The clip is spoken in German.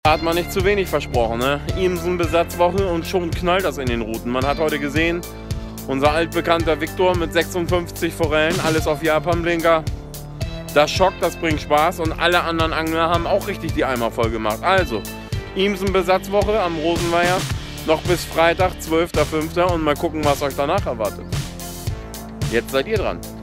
Hat man nicht zu wenig versprochen, ne? Ebenso Besatzwoche und schon knallt das in den Routen. Man hat heute gesehen, unser altbekannter Viktor mit 56 Forellen, alles auf Japan-Blinker. Das schockt, das bringt Spaß und alle anderen Angler haben auch richtig die Eimer voll gemacht. Also, Ebenso Besatzwoche am Rosenweiher, noch bis Freitag, 12.05. und mal gucken, was euch danach erwartet. Jetzt seid ihr dran.